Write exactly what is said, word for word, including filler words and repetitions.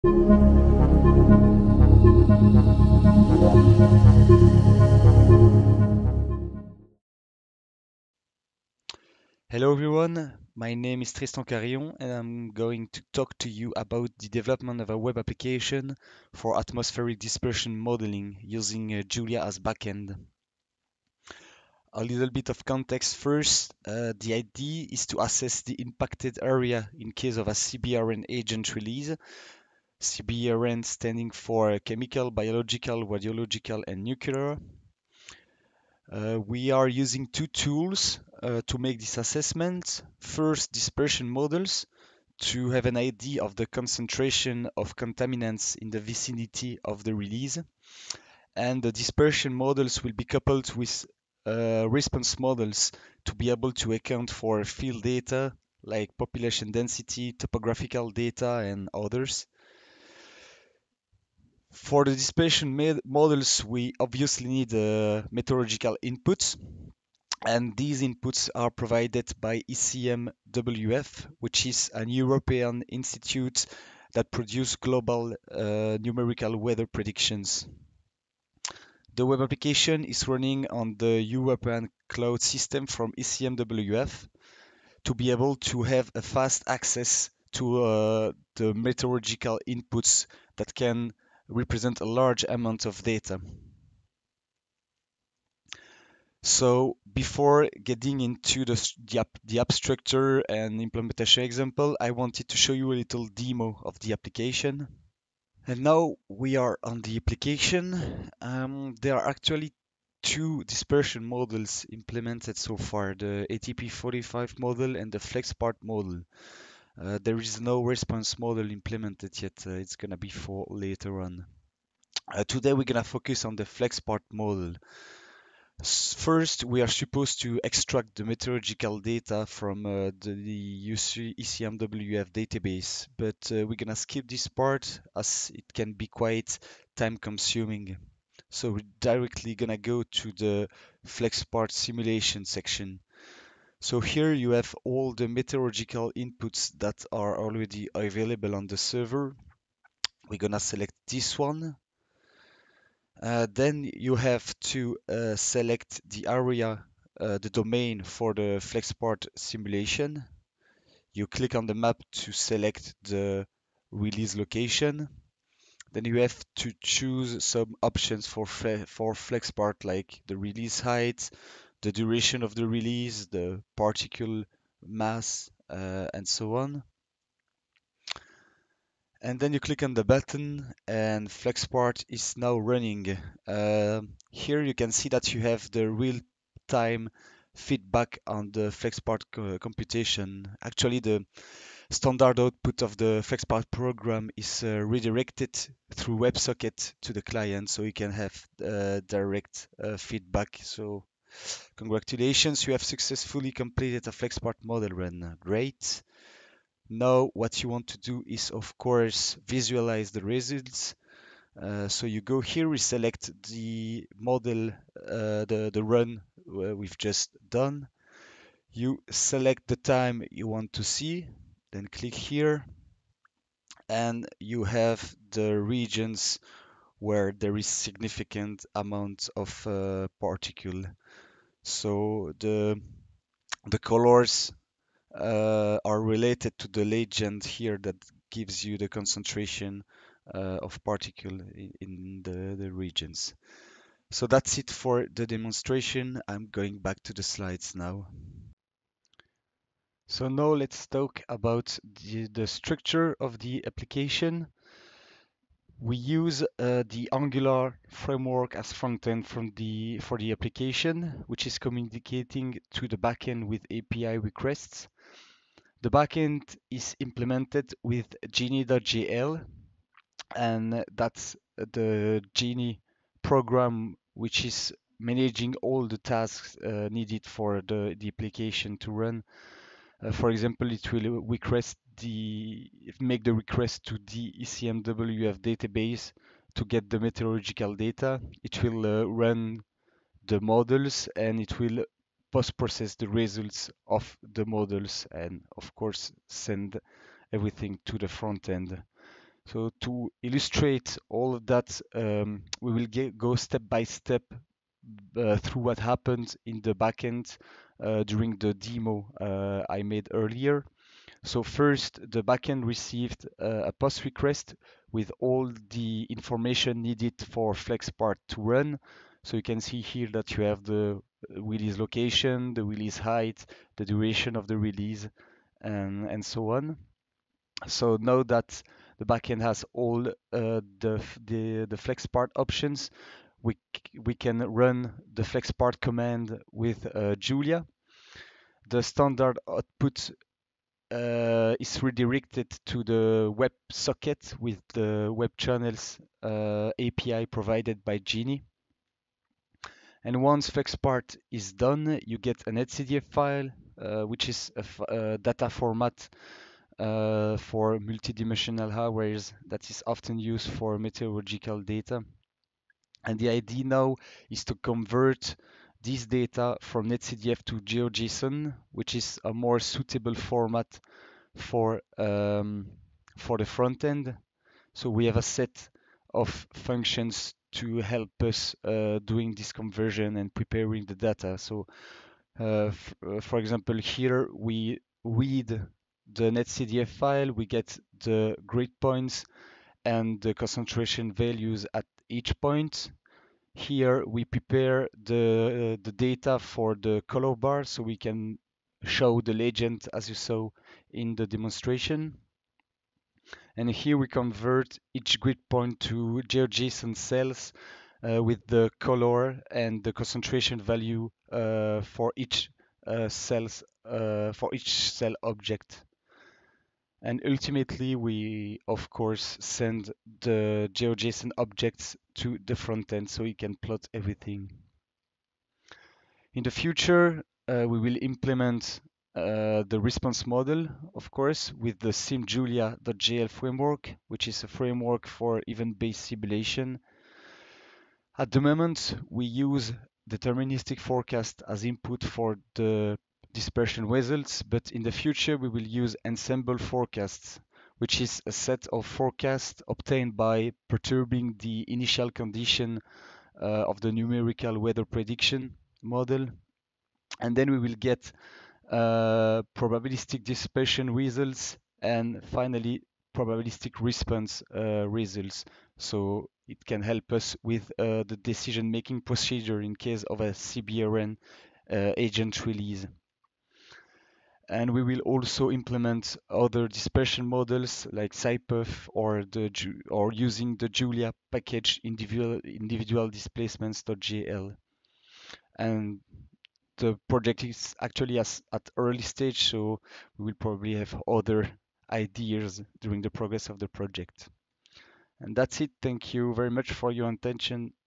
Hello everyone, my name is Tristan Carillon and I'm going to talk to you about the development of a web application for atmospheric dispersion modeling using uh, Julia as backend. A little bit of context first. Uh, the idea is to assess the impacted area in case of a C B R N agent release. C B R N standing for chemical, biological, radiological, and nuclear. Uh, we are using two tools uh, to make this assessment. First, dispersion models to have an idea of the concentration of contaminants in the vicinity of the release. And the dispersion models will be coupled with uh, response models to be able to account for field data like population density, topographical data, and others. For the dispersion models, we obviously need uh, meteorological inputs, and these inputs are provided by E C M W F, which is an European institute that produces global uh, numerical weather predictions. The web application is running on the European cloud system from E C M W F to be able to have a fast access to uh, the meteorological inputs that can represent a large amount of data. So before getting into the, the, the abstractor and implementation example, I wanted to show you a little demo of the application. And now we are on the application. Um, there are actually two dispersion models implemented so far, the A T P forty-five model and the FlexPart model. Uh, there is no response model implemented yet. Uh, it's gonna be for later on. Uh, today we're gonna focus on the FlexPart model. First, we are supposed to extract the meteorological data from uh, the, the E C M W F database, but uh, we're gonna skip this part as it can be quite time consuming. So we're directly gonna go to the FlexPart simulation section. So here you have all the meteorological inputs that are already available on the server. We're gonna select this one. Uh, then you have to uh, select the area, uh, the domain for the FlexPart simulation. You click on the map to select the release location. Then you have to choose some options for for FlexPart, like the release height, the duration of the release, the particle mass, uh, and so on. And then you click on the button and FlexPart is now running. Uh, here you can see that you have the real-time feedback on the FlexPart co computation. Actually, the standard output of the FlexPart program is uh, redirected through WebSocket to the client, so you can have uh, direct uh, feedback. So congratulations, you have successfully completed a FlexPart model run. Great. Now what you want to do is, of course, visualize the results. Uh, so you go here, we select the model, uh, the, the run uh, we've just done. You select the time you want to see, then click here, and you have the regions where there is significant amount of uh, particle. So the the colors uh, are related to the legend here that gives you the concentration uh, of particle in, in the, the regions. So that's it for the demonstration. I'm going back to the slides now. So now let's talk about the, the structure of the application. We use uh, the Angular framework as frontend from the for the application, which is communicating to the backend with A P I requests. The backend is implemented with Genie.jl, and that's the Genie program which is managing all the tasks uh, needed for the, the application to run. Uh, for example, it will request the make the request to the E C M W F database to get the meteorological data. It will uh, run the models and it will post-process the results of the models and of course send everything to the front end. So to illustrate all of that, um, we will get, go step by step uh, through what happened in the backend uh, during the demo uh, I made earlier. So first, the backend received uh, a post request with all the information needed for FlexPart to run. So you can see here that you have the release location, the release height, the duration of the release, and, and so on. So now that the backend has all uh, the, the, the FlexPart options, we, we can run the FlexPart command with uh, Julia. The standard output uh, is redirected to the web socket with the web channels uh, A P I provided by Genie. And once FlexPart is done, you get an etcdf file, uh, which is a, a data format uh, for multidimensional arrays that is often used for meteorological data. And the idea now is to convert this data from netcdf to GeoJSON, which is a more suitable format for um, for the front end. So we have a set of functions to help us uh, doing this conversion and preparing the data. So uh, f- uh, for example, here we read the netcdf file, we get the grid points and the concentration values at each point. Here we prepare the uh, the data for the color bar so we can show the legend as you saw in the demonstration. And here we convert each grid point to GeoJSON cells uh, with the color and the concentration value uh, for each uh, cells uh, for each cell object. And ultimately, we of course send the GeoJSON objects to the front end so we can plot everything. In the future, uh, we will implement uh, the response model, of course, with the SimJulia.jl framework, which is a framework for event-based simulation. At the moment, we use deterministic forecast as input for the dispersion results, but in the future, we will use ensemble forecasts, which is a set of forecasts obtained by perturbing the initial condition uh, of the numerical weather prediction model. And then we will get uh, probabilistic dispersion results and finally probabilistic response uh, results. So it can help us with uh, the decision making procedure in case of a C B R N uh, agent release. And we will also implement other dispersion models like SciPuff or the or using the Julia package individual individual displacements.jl. And the project is actually as, at early stage, so we will probably have other ideas during the progress of the project. And that's it. Thank you very much for your attention.